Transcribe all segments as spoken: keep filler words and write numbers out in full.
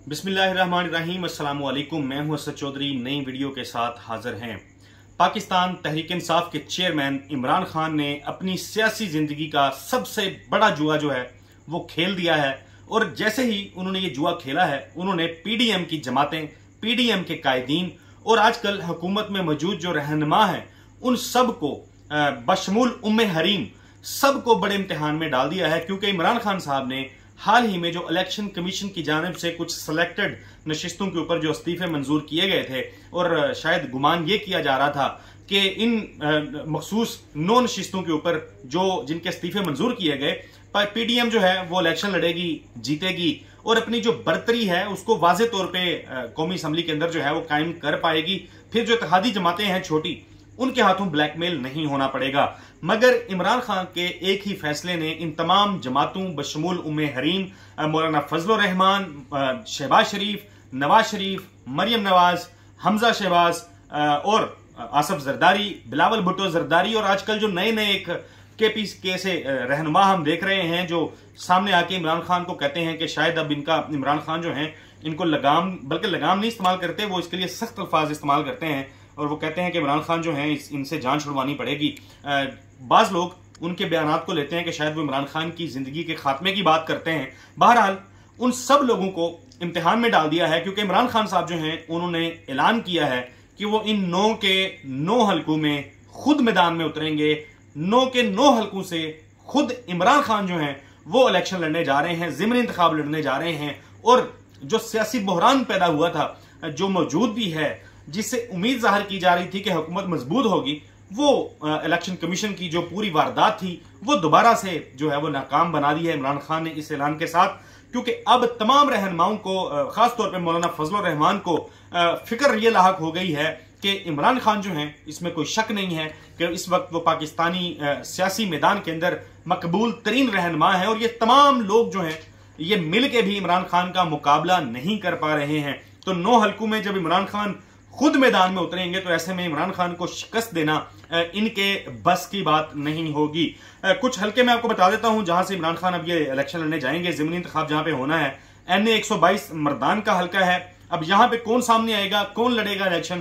बिस्मिल्लाहिर्रहमानिर्रहीम, अस्सलाम वालेकुम। मैं हूं असद चौधरी, नई वीडियो के साथ हाजिर हैं। पाकिस्तान तहरीक इंसाफ के चेयरमैन इमरान खान ने अपनी सियासी जिंदगी का सबसे बड़ा जुआ जो है वो खेल दिया है। और जैसे ही उन्होंने ये जुआ खेला है, उन्होंने पीडीएम की जमातें, पीडीएम के कायदीन और आजकल हुकूमत में मौजूद जो रहनुमा हैं उन सब को बशमूल उम्मे हरीम सबको बड़े इम्तिहान में डाल दिया है। क्योंकि इमरान खान साहब ने हाल ही में जो इलेक्शन कमीशन की जानिब से कुछ सिलेक्टेड नशिस्तों के ऊपर जो इस्तीफे मंजूर किए गए थे और शायद गुमान ये किया जा रहा था कि इन मखसूस नौ नशिस्तों के ऊपर जो जिनके इस्तीफे मंजूर किए गए, पीडीएम जो है वो इलेक्शन लड़ेगी, जीतेगी और अपनी जो बर्तरी है उसको वाजे तौर पर कौमी असम्बली के अंदर जो है वो कायम कर पाएगी। फिर जो इत्तेहादी जमातें हैं छोटी, उनके हाथों ब्लैकमेल नहीं होना पड़ेगा। मगर इमरान खान के एक ही फैसले ने इन तमाम जमातों बशमूल उम्मे हरीम, मौलाना फजलुर रहमान, शहबाज शरीफ, नवाज शरीफ, मरियम नवाज, हमजा शहबाज और आसफ जरदारी, बिलावल भुट्टो जरदारी और आजकल जो नए नए एक के पी के से रहनुमा हम देख रहे हैं जो सामने आके इमरान खान को कहते हैं कि शायद अब इनका इमरान खान जो है इनको लगाम, बल्कि लगाम नहीं इस्तेमाल करते, वो इसके लिए सख्त अल्फाज इस्तेमाल करते हैं और वो कहते हैं कि इमरान खान जो है इनसे जान छुड़वानी पड़ेगी। बाज लोग उनके बयानात को लेते हैं कि शायद वो इमरान खान की जिंदगी के खात्मे की बात करते हैं। बहरहाल उन सब लोगों को इम्तिहान में डाल दिया है क्योंकि इमरान खान साहब जो हैं उन्होंने ऐलान किया है कि वो इन नौ के नौ हलकों में खुद मैदान में उतरेंगे। नौ के नौ हलकों से खुद इमरान खान जो हैं वो इलेक्शन लड़ने जा रहे हैं, ज़िमनी इंतखाब लड़ने जा रहे हैं। और जो सियासी बहरान पैदा हुआ था, जो मौजूद भी है, जिससे उम्मीद जाहिर की जा रही थी कि हुकूमत मजबूत होगी, वो इलेक्शन कमीशन की जो पूरी वारदात थी वो दोबारा से जो है वो नाकाम बना दी है इमरान खान ने इस ऐलान के साथ। क्योंकि अब तमाम रहनुमाओं को, खासतौर पे मौलाना फजलुर रहमान को फिक्र ये लाहक हो गई है कि इमरान खान जो हैं, इसमें कोई शक नहीं है कि इस वक्त वो पाकिस्तानी सियासी मैदान के अंदर मकबूल तरीन रहनुमा है और ये तमाम लोग जो हैं ये मिल के भी इमरान खान का मुकाबला नहीं कर पा रहे हैं। तो नौ हलकों में जब इमरान खान खुद मैदान में उतरेंगे तो ऐसे में इमरान खान को शिकस्त देना इनके बस की बात नहीं होगी। कुछ हल्के मैं आपको बता देता हूं जहां से इमरान खान अब ये इलेक्शन लड़ने जाएंगे। ज़िमनी इंतखाब जहां पे होना है, एन ए एक सौ बाईस मर्दान का हल्का है। अब यहां पे कौन सामने आएगा, कौन लड़ेगा इलेक्शन,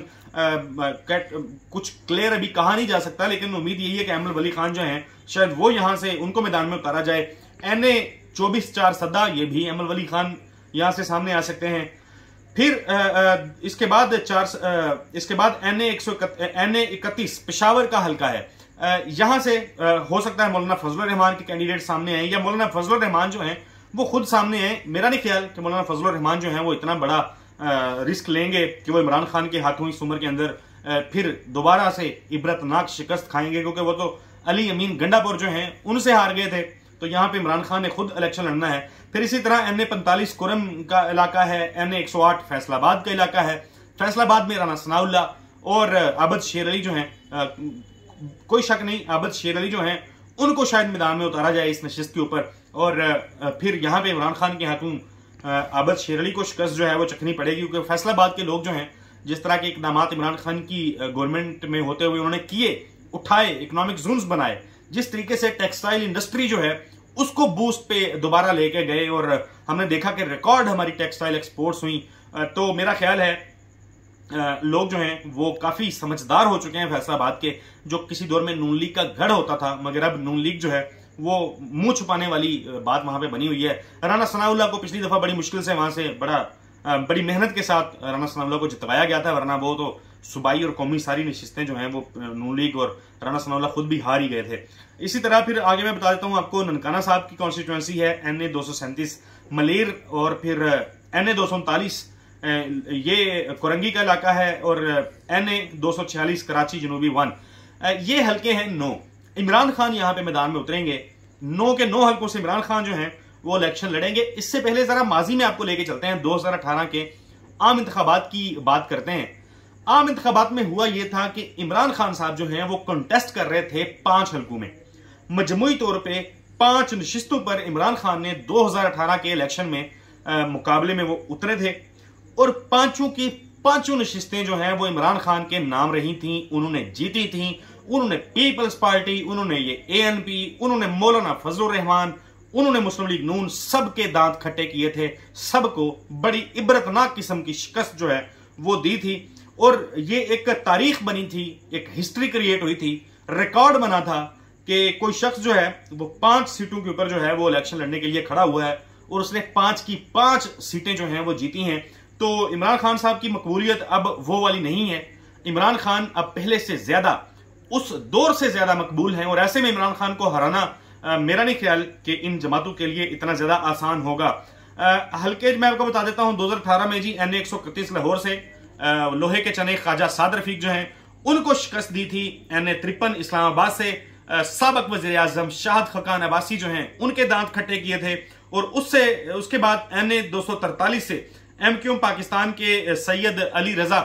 कुछ क्लियर अभी कहा नहीं जा सकता, लेकिन उम्मीद यही है कि अहमद वली खान जो है शायद वो यहां से उनको मैदान में उतारा जाए। एन ए चौबीस चार सदा, ये भी अहमद वली खान यहां से सामने आ सकते हैं। फिर आ, आ, इसके बाद चार इसके बाद एन ए एक सौ एन ए इकतीस पेशावर का हल्का है। यहां से आ, हो सकता है मौलाना फजलुर रहमान के कैंडिडेट सामने आए या मौलाना फजलुर रहमान जो हैं वो खुद सामने आए। मेरा नहीं ख्याल कि मौलाना फजलुर रहमान जो हैं वो इतना बड़ा आ, रिस्क लेंगे कि वो इमरान खान के हाथों इस उम्र के अंदर आ, फिर दोबारा से इबरतनाक शिकस्त खाएंगे, क्योंकि वो तो अली अमीन गंडापुर जो हैं उनसे हार गए थे। तो यहाँ पे इमरान खान ने खुद इलेक्शन लड़ना है। फिर इसी तरह एन ए पैंतालीस कुरम का इलाका है, एन ए एक सौ आठ फैसलाबाद का इलाका है। फैसलाबाद में राना सनाउल्ला और आबद शेर अली जो हैं, कोई शक नहीं आबद शेर अली जो हैं उनको शायद मैदान में उतारा जाए इस नशिस्त के ऊपर। और आ, फिर यहाँ पे इमरान खान के हाथों आबद शेर अली को शिकस्त जो है वो चखनी पड़ेगी, क्योंकि फैसलाबाद के लोग जो हैं जिस तरह के इकदाम इमरान खान की गवर्नमेंट में होते हुए उन्होंने किए, उठाए, इकोनॉमिक जोन्स बनाए, जिस तरीके से टेक्सटाइल इंडस्ट्री जो है उसको बूस्ट पे दोबारा लेके गए और हमने देखा कि रिकॉर्ड हमारी टेक्सटाइल एक्सपोर्ट्स हुई। तो मेरा ख्याल है लोग जो हैं वो काफी समझदार हो चुके हैं फैसलाबाद के, जो किसी दौर में नून लीग का गढ़ होता था, मगर अब नून लीग जो है वो मुंह छुपाने वाली बात वहां पे बनी हुई है। राना सनाउल्ला को पिछली दफा बड़ी मुश्किल से वहां से बड़ा बड़ी मेहनत के साथ राना सनाउल्ला को जितवाया गया था, वरना वो तो सूबाई और कौमी सारी नशिस्तें जो हैं वो नून लीग और राना सनाउल्ला खुद भी हार ही गए थे। इसी तरह फिर आगे मैं बता देता हूं आपको, ननकाना साहब की कॉन्स्टिट्यूएंसी है, एन ए दो सौ सैंतीस मलेर और फिर एन ए दो सौ उनतालीस ये कोरंगी का इलाका है और एन ए दो सौ छियालीस कराची जनूबी वन। ये हल्के हैं नौ। इमरान खान यहाँ पे मैदान में उतरेंगे। नौ के नौ हल्कों से इमरान खान जो है वो इलेक्शन लड़ेंगे। इससे पहले जरा माजी में आपको लेके चलते हैं, दो हजार अठारह के आम इंतखाबात की बात करते हैं। आम इंतखाबात में हुआ यह था कि इमरान खान साहब जो हैं वो कंटेस्ट कर रहे थे पांच हलकों में। मजमूई तौर पे पांच नशिस्तों पर इमरान खान ने दो हजार अठारह के इलेक्शन में आ, मुकाबले में वो उतरे थे और पांचों की पांचों नशिस्तें जो हैं वो इमरान खान के नाम रही थीं, उन्होंने जीती थीं। उन्होंने पीपल्स पार्टी, उन्होंने ये ए एन पी, उन्होंने मौलाना फजलुर रहमान, उन्होंने मुस्लिम लीग नून सबके दांत खट्टे किए थे, सबको बड़ी इबरतनाक किस्म की शिकस्त जो है वो दी थी। और ये एक तारीख बनी थी, एक हिस्ट्री क्रिएट हुई थी, रिकॉर्ड बना था कि कोई शख्स जो है वो पांच सीटों के ऊपर जो है वो इलेक्शन लड़ने के लिए खड़ा हुआ है और उसने पांच की पांच सीटें जो हैं वो जीती हैं। तो इमरान खान साहब की मकबूलियत अब वो वाली नहीं है। इमरान खान अब पहले से ज्यादा, उस दौर से ज्यादा मकबूल हैं और ऐसे में इमरान खान को हराना आ, मेरा नहीं ख्याल कि इन जमातों के लिए इतना ज्यादा आसान होगा। आ, हल्के मैं आपको बता देता हूं, दो हजार अठारह में जी एन ए एक सौ इकतीस लाहौर से आ, लोहे के चने ख्वाजा साद रफीक जो हैं उनको शिकस्त दी थी। एन ए तिरपन इस्लामाबाद से साबक वजीर आजम शाहद खकान अब्बासी जो हैं उनके दांत खट्टे किए थे। और उससे उसके बाद एन ए दो सौ तरतालीस से एम क्यू एम पाकिस्तान के सैयद अली रजा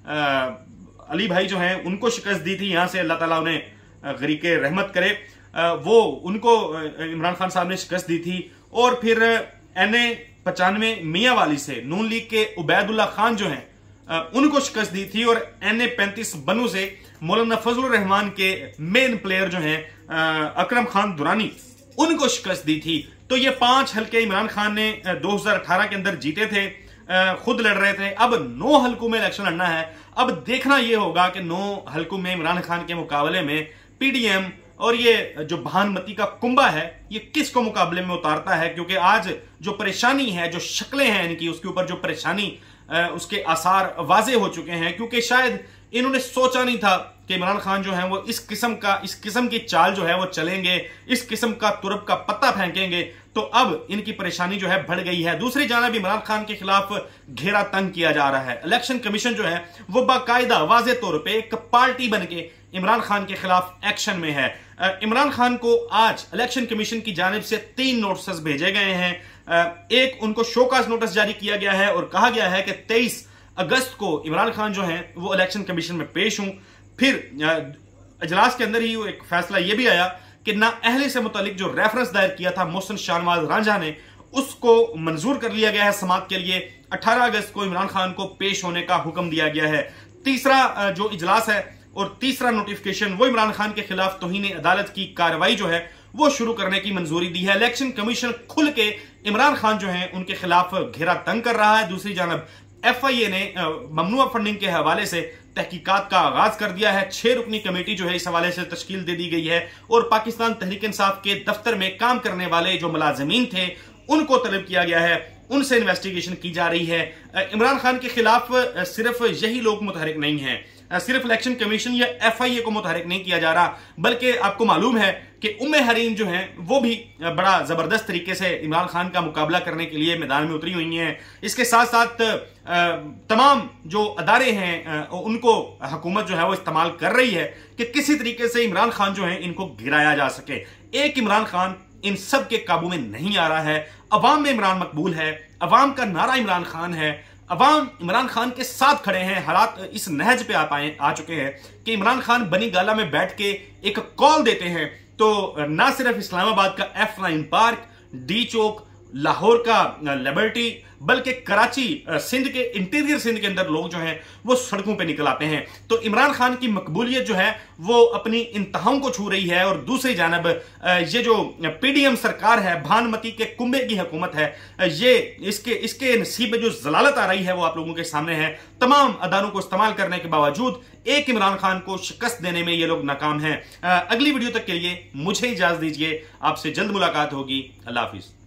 अली भाई जो हैं उनको शिकस्त दी थी। यहां से अल्लाह ताला उन्हें गरीके रहमत करे, वो उनको इमरान खान साहब ने शिकस्त दी थी। और फिर एन ए पचानवे मियाँ वाली से नून लीग के उबैदुल्ला खान जो हैं उनको शिकस्त दी थी। और एन ए पैंतीस बनू से मौलाना फजलुर रहमान के मेन प्लेयर जो हैं अकरम खान दुरानी उनको शिकस्त दी थी। तो ये पांच हल्के इमरान खान ने दो हजार अठारह के अंदर जीते थे, खुद लड़ रहे थे। अब नौ हल्कों में इलेक्शन लड़ना है। अब देखना यह होगा कि नौ हल्कों में इमरान खान के मुकाबले में पीडीएम और ये जो भानुमती का कुंबा है ये किसको मुकाबले में उतारता है, क्योंकि आज जो परेशानी है, जो शक्लें हैं इनकी, उसके ऊपर जो परेशानी उसके आसार वाजे हो चुके हैं। क्योंकि शायद इन्होंने सोचा नहीं था कि इमरान खान जो है वो इस किस्म का इस किस्म की चाल जो है वो चलेंगे, इस किस्म का तुरब का पत्ता फेंकेंगे। तो अब इनकी परेशानी जो है बढ़ गई है। दूसरी जानब इमरान खान के खिलाफ घेरा तंग किया जा रहा है। इलेक्शन कमीशन जो है वो बाकायदा वाजे तौर पे एक पार्टी बन के इमरान खान के खिलाफ एक्शन में है। इमरान खान को आज इलेक्शन कमीशन की जानिब से तीन नोटिस भेजे गए हैं। एक उनको शोकाज नोटिस जारी किया गया है और कहा गया है कि तेईस अगस्त को इमरान खान जो है वो इलेक्शन कमीशन में पेश हूं। फिर अजलास के अंदर ही एक फैसला यह भी आया कि ना अहले से मुतालिक जो रेफरेंस दायर किया था मोहसिन शाहनवाज रांझा ने, उसको मंजूर कर लिया गया है समाअत के लिए। अठारह अगस्त को इमरान खान को पेश होने का हुक्म दिया गया है। तीसरा जो इजलास है और तीसरा नोटिफिकेशन वो इमरान खान के खिलाफ तौहीन अदालत की कार्रवाई जो है वो शुरू करने की मंजूरी दी है। इलेक्शन कमीशन खुल के इमरान खान जो है उनके खिलाफ घेरा तंग कर रहा है। दूसरी जानब एफ आई ए ने ममनुआ फंडिंग के हवाले से तहकीकात का आगाज कर दिया है। छह रुकनी कमेटी जो है इस हवाले से तश्कील दे दी गई है और पाकिस्तान तहरीक इंसाफ के दफ्तर में काम करने वाले जो मुलाजिमीन थे उनको तलब किया गया है, उनसे इन्वेस्टिगेशन की जा रही है। इमरान खान के खिलाफ सिर्फ यही लोग मुतहरिक नहीं है, सिर्फ इलेक्शन कमीशन या एफ आई ए को मुतहरिक नहीं किया जा रहा, बल्कि आपको मालूम है कि उम्मे हरीन जो हैं वो भी बड़ा जबरदस्त तरीके से इमरान खान का मुकाबला करने के लिए मैदान में उतरी हुई हैं। इसके साथ साथ तमाम जो अदारे हैं उनको हुकूमत जो है वो इस्तेमाल कर रही है कि किसी तरीके से इमरान खान जो है इनको गिराया जा सके। एक इमरान खान इन सब के काबू में नहीं आ रहा है। अवाम में इमरान मकबूल है, अवाम का नारा इमरान खान है, अवाम इमरान खान के साथ खड़े हैं। हालात इस नहज पे आ पाए आ चुके हैं कि इमरान खान बनी गाला में बैठ के एक कॉल देते हैं तो ना सिर्फ इस्लामाबाद का F nine park, D Chowk, Lahore का लिबर्टी, बल्कि कराची, सिंध के इंटीरियर सिंध के अंदर लोग जो हैं वो सड़कों पे निकल आते हैं। तो इमरान खान की मकबूलियत जो है वो अपनी इंतहाओं को छू रही है। और दूसरी जानब ये जो पीडीएम सरकार है, भानुमती के कुंबे की हुकूमत है, ये इसके इसके नसीब में जो जलालत आ रही है वो आप लोगों के सामने है। तमाम अदारों को इस्तेमाल करने के बावजूद एक इमरान खान को शिकस्त देने में ये लोग नाकाम हैं। अगली वीडियो तक के लिए मुझे इजाजत दीजिए, आपसे जल्द मुलाकात होगी। अल्लाह हाफिज।